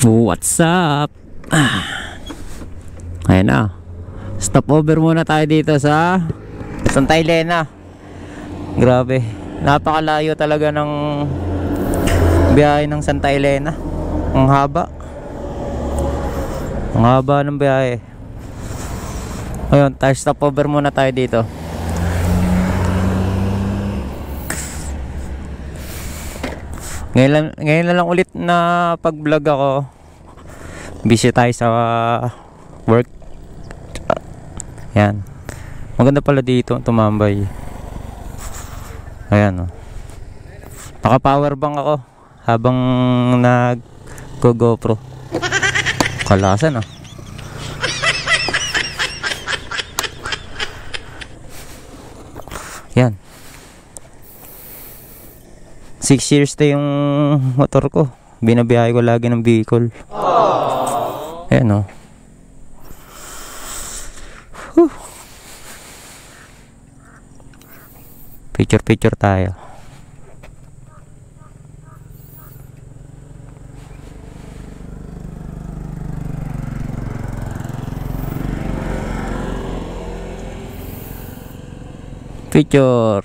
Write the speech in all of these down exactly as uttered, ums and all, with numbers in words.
What's up? Ah. Ayan na. Stopover muna tayo dito sa Santa Elena. Grabe, napakalayo talaga ng biyahe ng Santa Elena. Ang haba. Ang haba ng biyahe. Ayun, tayo stopover muna tayo dito. Ngayon lang, ngayon na lang ulit na pag-vlog ako. Busy tayo sa work. Yan. Maganda pala dito tumambay. Ayan oh. Naka power bank ako habang nag go GoPro. Kalasan oh. Yan. Six years na yung motor ko. Binabiyahe ko lagi ng Bicol. Ayan o. Whew. Picture picture tayo. Picture.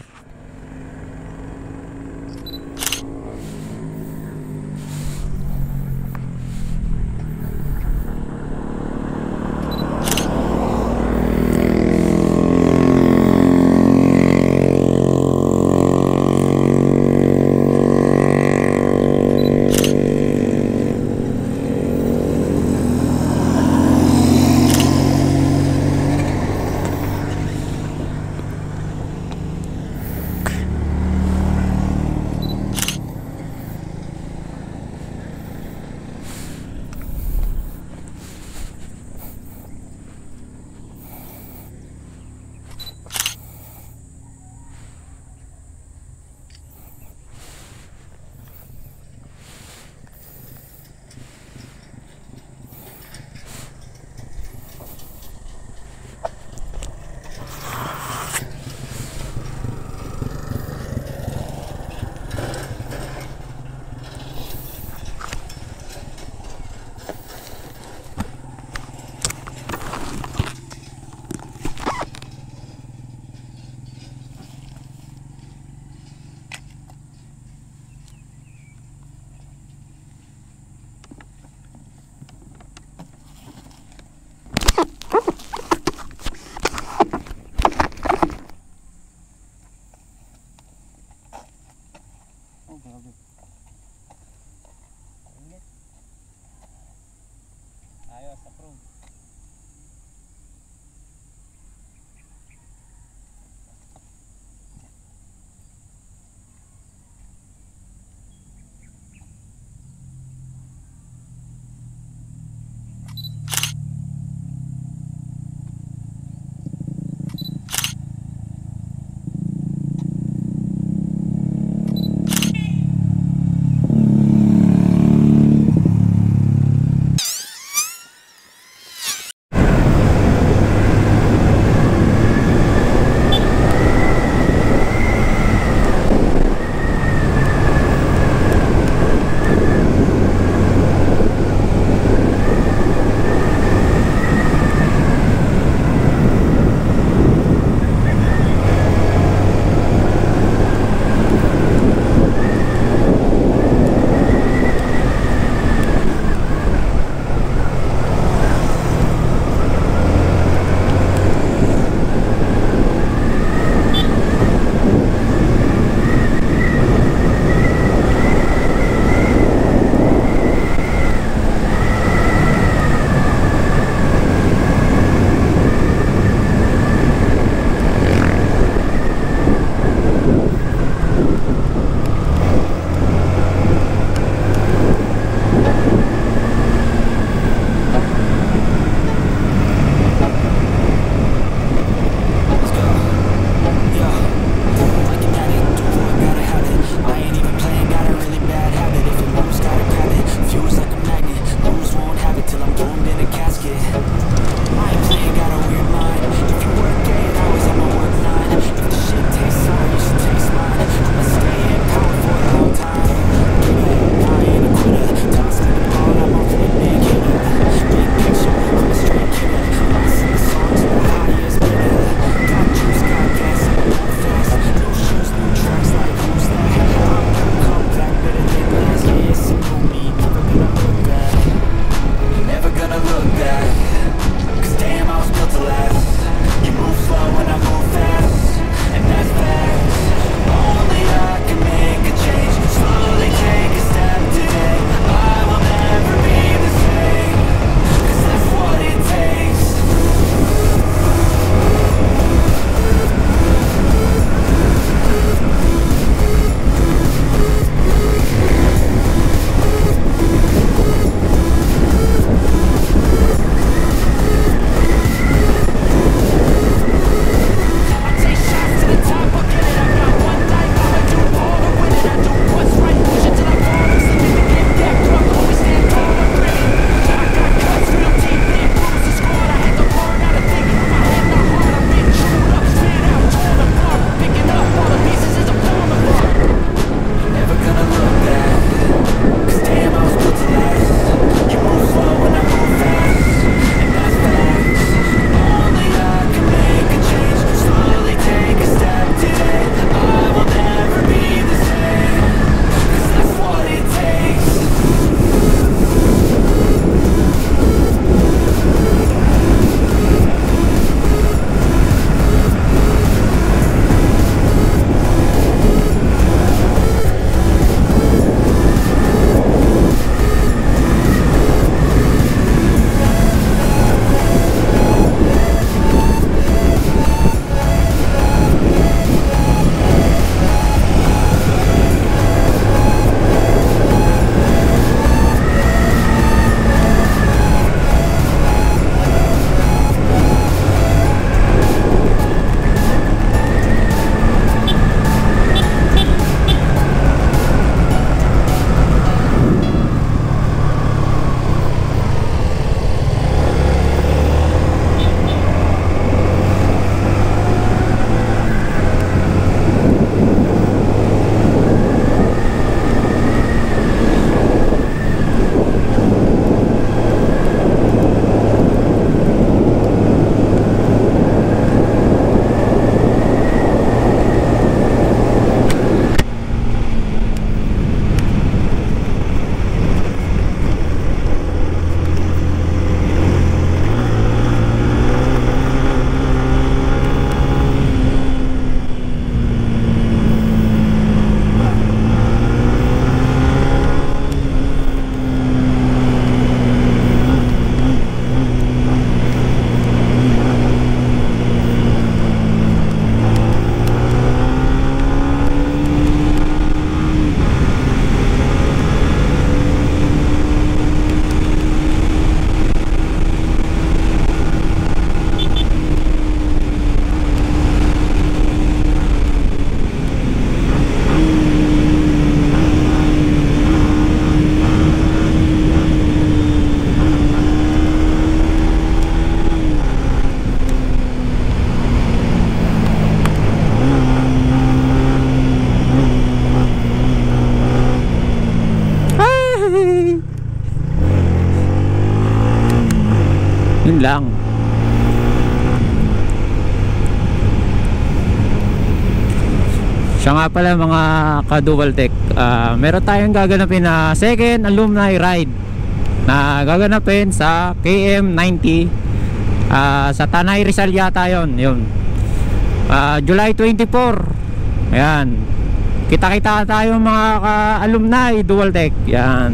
Siya nga pala mga ka-dual tech, uh, meron tayong gaganapin na second alumni ride na gaganapin sa K M ninety, uh, sa Tanay Rizal yata yun, yun. Uh, July twenty-four. Ayan, kita-kita tayo mga ka-alumni dual tech. Yan,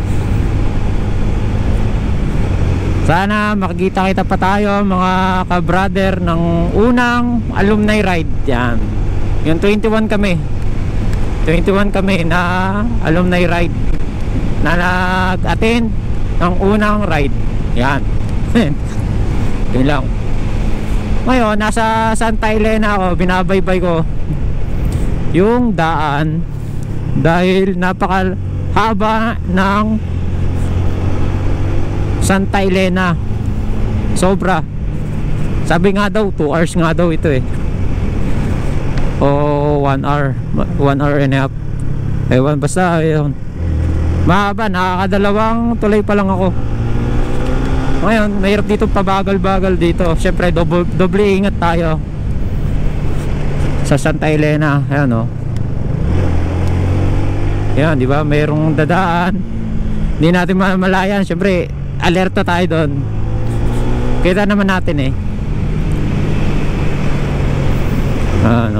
sana makikita kita pa tayo mga ka-brother ng unang alumni ride. Yan, yung twenty-one kami twenty-one kami na alumni ride na nag-attend ng unang ride. Yan. Yun lang. Ngayon nasa Santa Elena ako, binabaybay ko yung daan dahil napakahaba ng Santa Elena, sobra. Sabi nga daw two hours nga daw ito eh, o one hour one hour and a half, ewan, basta yun, mahaba. Nakakadalawang tulay pa lang ako. Ngayon mahirap dito, pabagal-bagal dito. Syempre doble, doble ingat tayo sa Santa Elena. Ayan o, yan, di ba, mayroong dadaan, hindi natin mamalayan. Syempre alerto tayo doon, kita naman natin eh. Ano,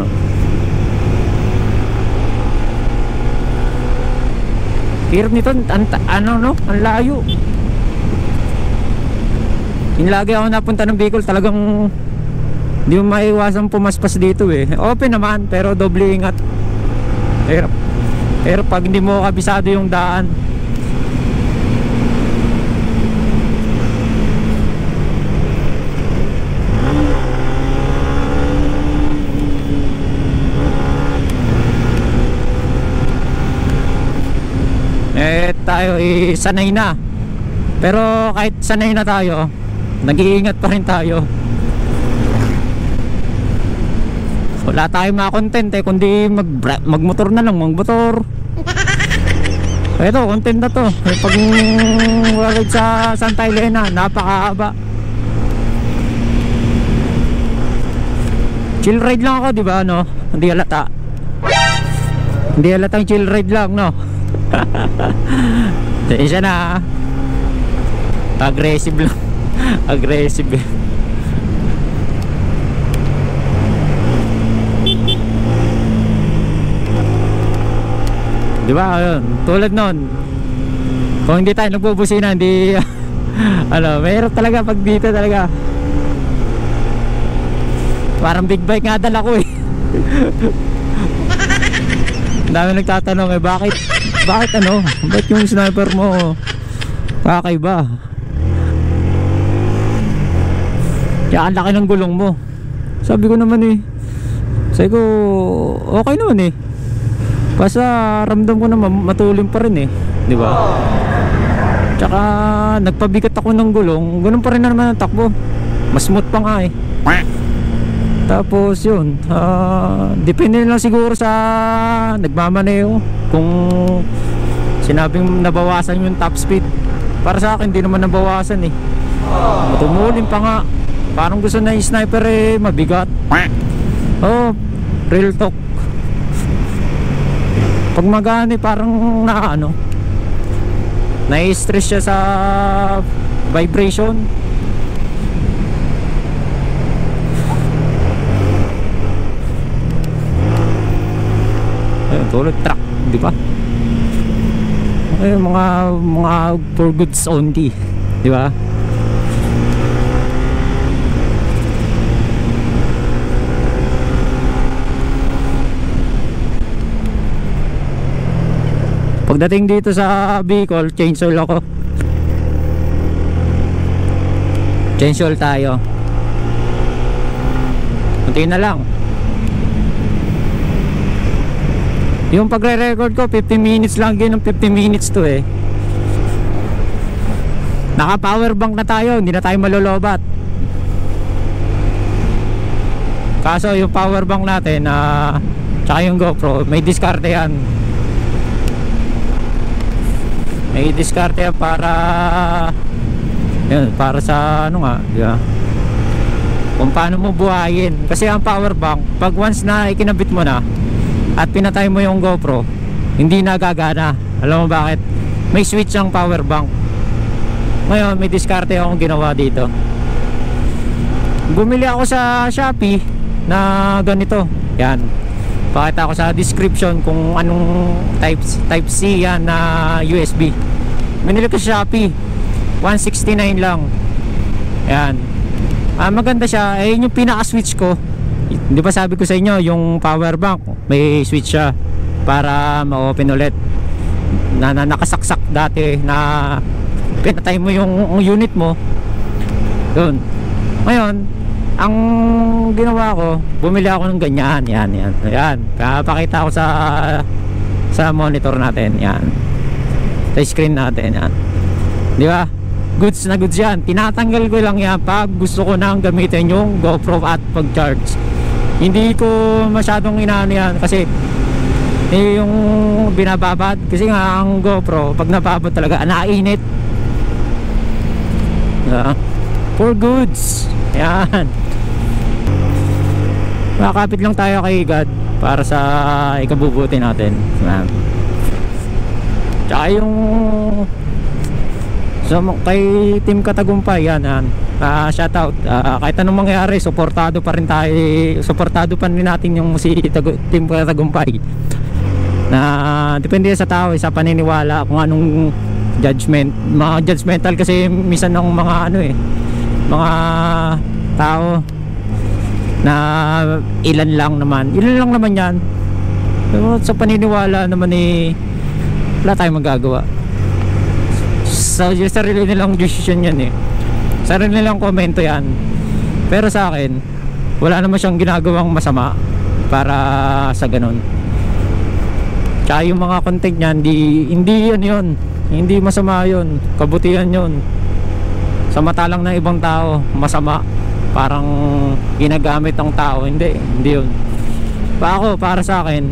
hirap nito, ano no, ang layo. Yung lagi ako napunta ng Bicol, talagang hindi mo maiwasan pumaspas dito eh. Open naman pero doble ingat. Hirap, hirap pag hindi mo kabisado yung daan. Eh tayo eh, sanay na. Pero kahit sanay na tayo, nag-iingat pa rin tayo. Wala tayong mga content eh, kundi mag magmotor na lang, magmotor. Ito, content na to. Pag ride sa Santa Elena, napakahaba. Chill ride lang ako, di ba, no? Hindi halata. Hindi halatang chill ride lang, no? Isa na. Aggressive lang. Aggressive. Di ba? Ayun, tulad nun, kung hindi tayo nagbubusina, hindi ano, mayroon talaga pag dito talaga. Parang big bike nga dala ko eh. Dami nagtatanong eh, bakit bakit ano, bakit yung sniper mo kakaiba? Kaya ang laki ng gulong mo. Sabi ko naman eh, sabi ko okay naman eh, basta ramdam ko naman matulin pa rin eh, di ba? Tsaka nagpabigat ako ng gulong, ganun pa rin na naman ang takbo, mas smooth pa nga eh. Tapos yun, uh, depende lang siguro sa nagmamaneho kung sinabing nabawasan yung top speed. Para sa akin, di naman nabawasan eh. Tumulin pa nga. Parang gusto na yung sniper eh, mabigat. Oh, real talk. Pag magaan eh, parang na ano, nai-stress siya sa vibration. Ayun, tulad truck, di ba? Ayun, mga mga for goods only, di ba? Pagdating dito sa Bicol, change oil ako. Change oil tayo. Kunti na lang. Yung pagre-record ko fifteen minutes lang, yun, fifteen minutes to eh. Naka power bank na tayo, hindi na tayo malolobat. Kaso yung power bank natin uh, tsaka yung GoPro, may diskarte yan. May diskarte yan para yun, para sa ano nga, yeah, kung paano mo buhayin. Kasi ang power bank, pag once na ikinabit mo na, at pinatay mo yung GoPro, hindi na gagana. Alam mo bakit? May switch ang power bank. Ngayon may diskarte akong ginawa dito. Bumili ako sa Shopee na ganito. Yan, pakita ko sa description kung anong type, type C yan na U S B. Binili ko sa Shopee, one sixty-nine lang. Yan, ah, maganda siya. Eh yung pinaka switch ko, di ba sabi ko sa inyo yung power bank may switch siya para ma-open ulit na, na nakasaksak dati na pinatay mo yung unit mo yun. Ngayon ang ginawa ko, bumili ako ng ganyan. Yan, yan, yan. Papakita ko sa sa monitor natin. Yan, sa screen natin. Yan, di ba? Goods na goods yan. Tinatanggal ko lang yan pag gusto ko nang gamitin yung GoPro at pag-charge. Hindi ko masyadong inaano yan kasi eh, yung binababad kasi nga ang GoPro pag nababad talaga nainit. Uh, for goods. Yan, makakapit lang tayo kay God para sa ikabubuti natin. Yan. Tsaka yung so, kay Team Katagumpay, yan, yan. Uh, shout out, uh, kahit anong mangyari suportado pa rin tayo, suportado pa rin natin yung si Team Katagumpay. Na depende sa tao, sa paniniwala kung anong judgment, mga judgmental kasi minsan ng mga ano eh, mga tao na ilan lang naman, ilan lang naman yan. Pero sa paniniwala naman eh, wala tayong magagawa. Sa so, sarili nilang decision yan eh, sarili nilang komento yan. Pero sa akin wala naman siyang ginagawang masama para sa ganun. Tsaka yung mga content niya, hindi, hindi yan yun, hindi masama yun, kabutihan yun. Sa mata lang ng ibang tao masama, parang ginagamit ng tao. Hindi, hindi yun. Pa ako, para sa akin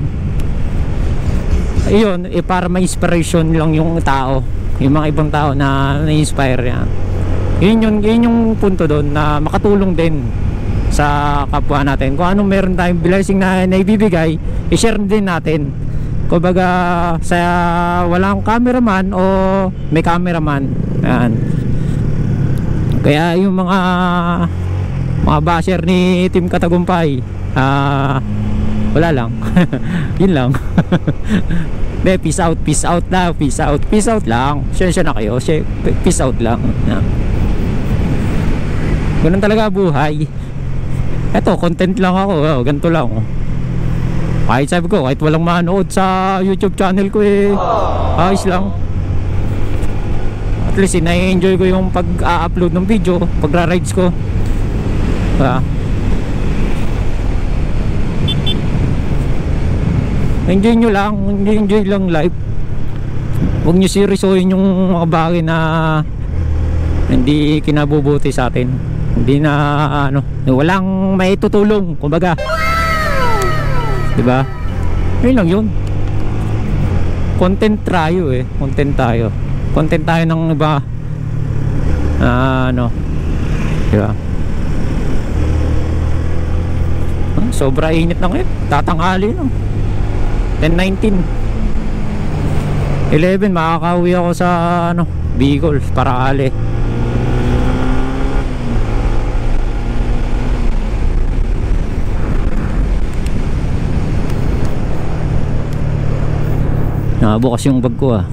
ayun, eh, para may inspiration lang yung tao, yung mga ibang tao na na-inspire yan. Yun, yun, yun yung punto doon, na makatulong din sa kapwa natin. Kung anong meron tayong blessing na naibibigay, i-share din natin. Kumbaga sa walang cameraman o may cameraman. Yan. Kaya yung mga mga basher ni Team Katagumpay, ah, uh, wala lang. Yun lang. De, peace out, peace out lang, peace out, peace out lang. Siyensya na kayo, peace out lang. Yan. Ganun talaga buhay. Eto, content lang ako, oh, ganito lang. Oh. Kahit sabi ko, kahit walang manood sa YouTube channel ko eh, ayos lang. At least, na-enjoy ko yung pag-upload ng video, pag-rides ko. Ah. Enjoy nyo lang, enjoy lang life. Huwag nyo seryosohin yung mga bagay na hindi kinabubuti sa atin. Hindi na, ano, walang may tutulong, kumbaga. Diba? Yun lang yun. Content tayo eh. Content tayo. Content tayo ng iba. Uh, ano. Diba? Huh? Sobra init na ngayon. Tatanghali no. ten nineteen. eleven makakauwi ako sa ano, Bicol, Paracale. Nakabukas yung bag ko ah.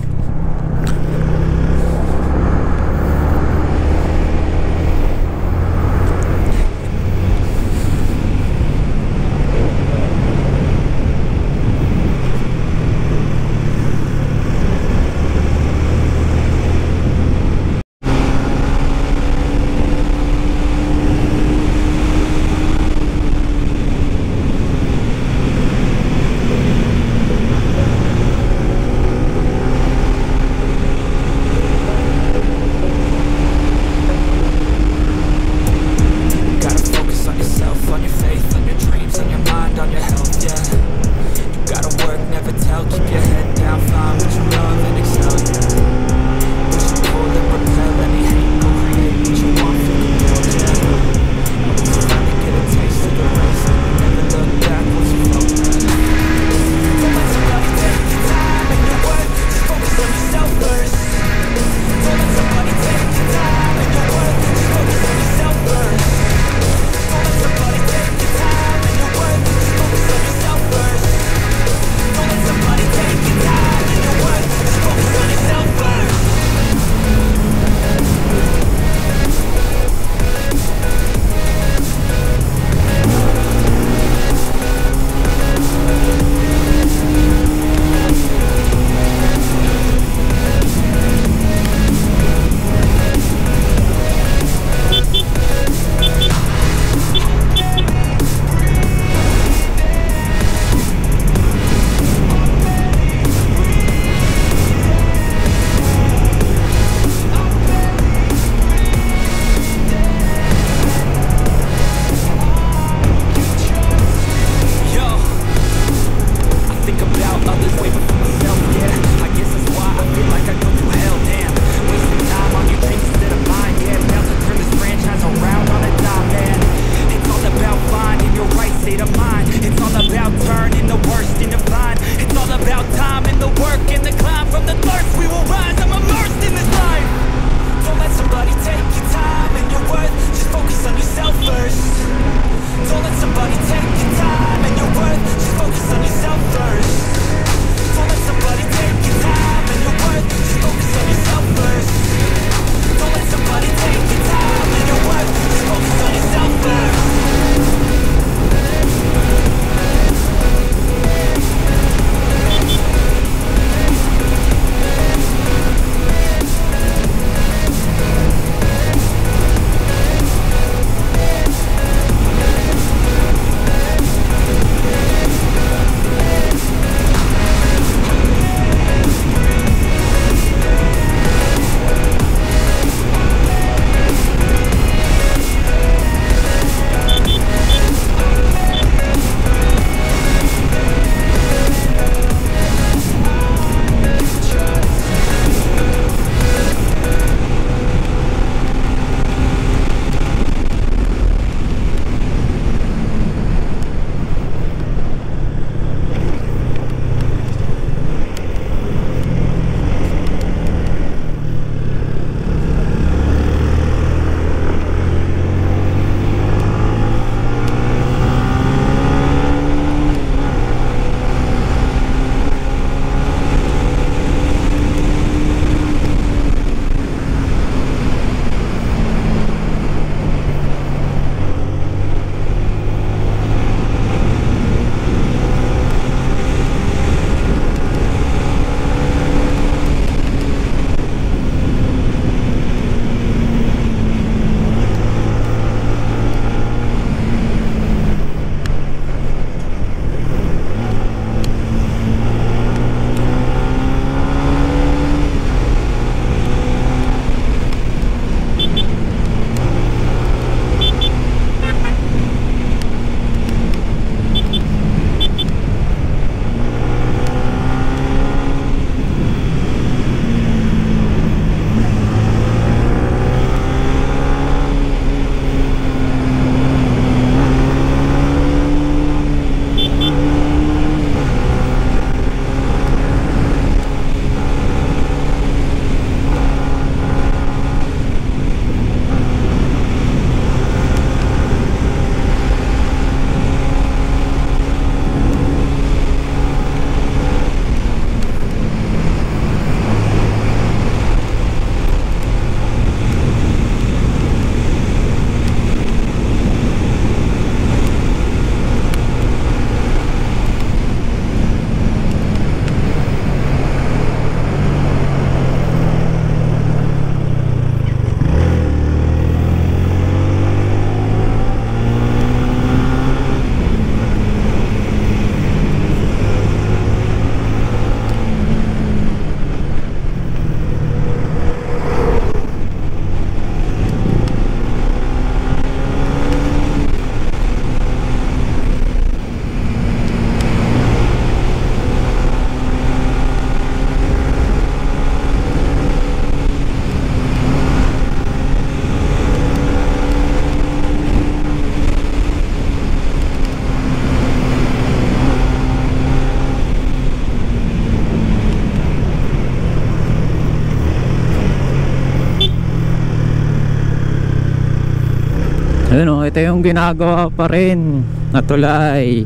oh, ito yung ginagawa pa rin na tulay.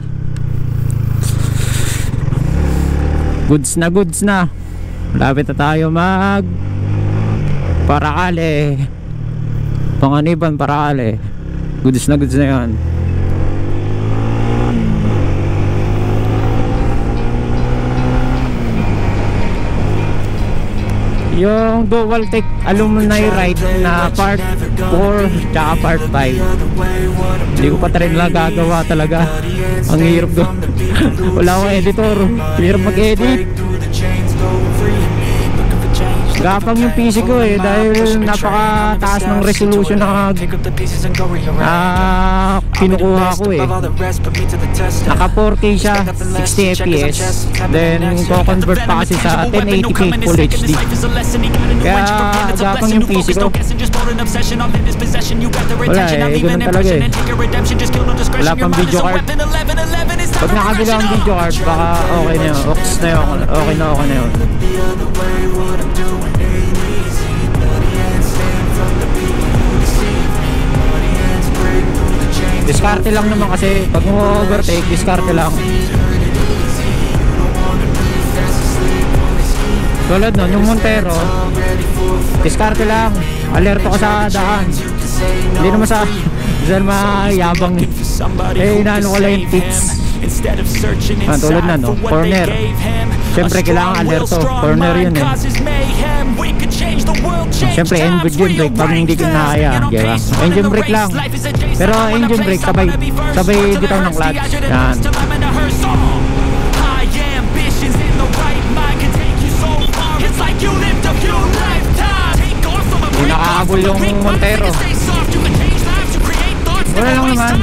Goods na goods na. Malapit na tayo mag Paracale, Panganiban, Paracale. Goods na goods na yan. Yung dual tech alumni ride na part four tsaka part five, hindi ko pa rin lang gagawa talaga. Ang hirap ko. Wala akong editor, hirap mag-edit. Gapang yung P C ko eh, dahil napakataas ng resolution na ah, kinukuha ko eh. Naka four K siya, sixty F P S. Then ko-convert pa kasi sa ten eighty p Full H D. Kaya gapang yung P C ko. Wala eh, ganun talaga eh. Wala pang video card. Pag nakabila ang video card, baka okay na yun. Ox na yun, okay na okay na yun. Diskarte lang naman kasi pag mo overtake, diskarte lang. Tulad nun, yung Montero, diskarte lang. Alerto ka sa daan. Hindi naman sa dahil mayabang eh. Eh, inaano ko lang yung tips. Ah, tulad na no, corner. Siyempre kailangan alerto. Corner yun eh. Siyempre engine brake pag hindi ko nakaya, diba? Engine brake lang. Pero engine brake sabay sabay bitaw ng clutch. Yan. Hindi nakaabol yung Montero. Wala lang naman.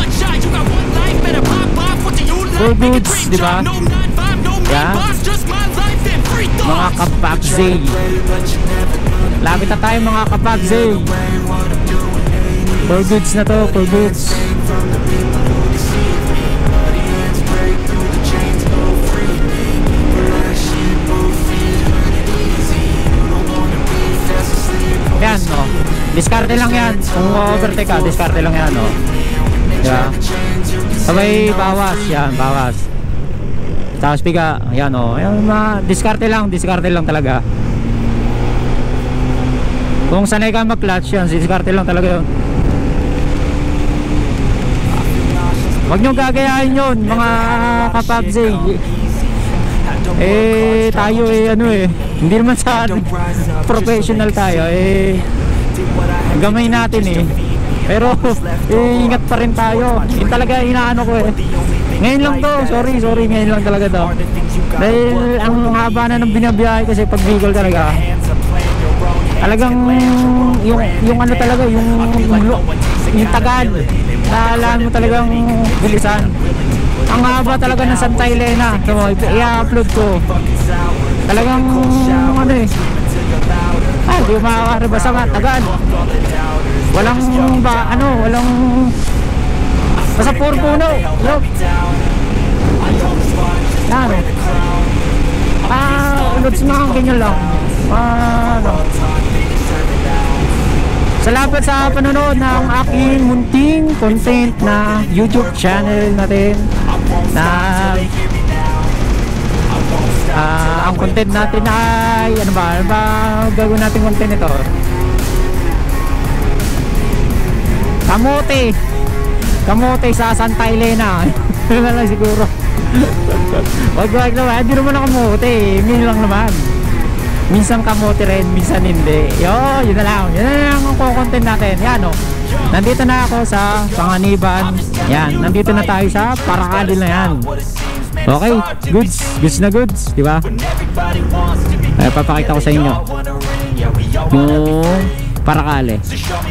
Full goods, diba? Yan. Mga kapagzay. Lapit na tayo mga kapagzay. Full goods na to, full goods. Yan, no. Diskarte lang yan. Kung overtake ka, diskarte lang yan, no. Diba? Sabay bawas, yan, bawas. Tapos piga, yan, no. Yan, ma, diskarte lang, diskarte lang talaga. Kung sanay ka mag-clutch yan, diskarte lang talaga yun. Huwag nyo gagayahin yun, mga kapagzay. Eh, tayo eh, ano eh, hindi naman sa professional tayo eh, gamay natin eh. Pero eh, ingat pa rin tayo. Yun talaga inaano ko eh. Ngayon lang to, sorry, sorry, ngayon lang talaga to. Dahil ang haba na ng binabiyahe kasi pag Bicol talaga. Talagang yung, yung ano talaga, yung yung tagal. Naalaan mo talagang bilisan. Ang haba talaga ng Santa Elena. So, i-upload ko. Talagang ano eh. Ah, di makakari basta nga, tagal. Walang ba, ano, walang basta puro puno. Look. Ano? Ah, loads mga ganyan lang. Ah, ano. Salamat sa panonood ng aking munting content na YouTube channel natin. Na uh, ang content natin ay ano ba, ano ba gagawin natin content ito? Kamote. Kamote sa Santa Elena. Ano na lang siguro. Wag wag naman, hindi naman ako kamote. Minsan lang naman. Minsan kamote rin, minsan hindi. Yo, yun na lang. Yun na lang ang content natin. Yan o. Nandito na ako sa Panganiban. Yan, nandito na tayo sa Paracale na yan. Okay, goods. Goods na goods, di ba? Ay, papakita ko sa inyo yung Paracale.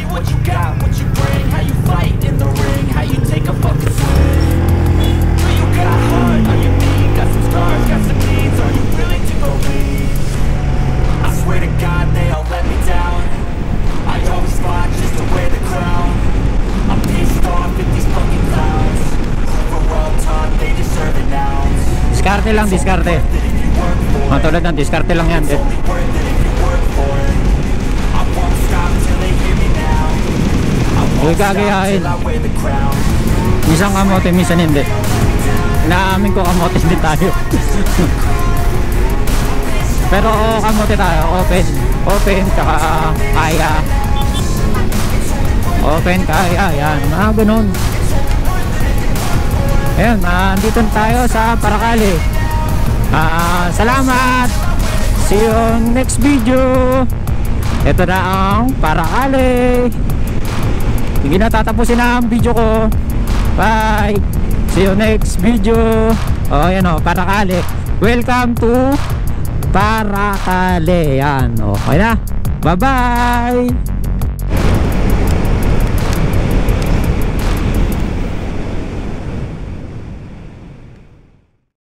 Diskarte lang, diskarte. Matulad ng diskarte lang yan. Huwag gagayahin. Minsan kamote, minsan hindi. Inaamin ko kamote din tayo. Pero oh, kamote tayo, open. Open, tsaka kaya. Open, kaya, yan. Mga ganun. Ayan, uh, dito tayo sa Paracale. Uh, salamat. See you next video. Ito na ang Paracale. Hindi na tatapusin na ang video ko. Bye. See you next video. Oh, yan o, Paracale. Welcome to Paracale. Yan, okay na. Bye bye.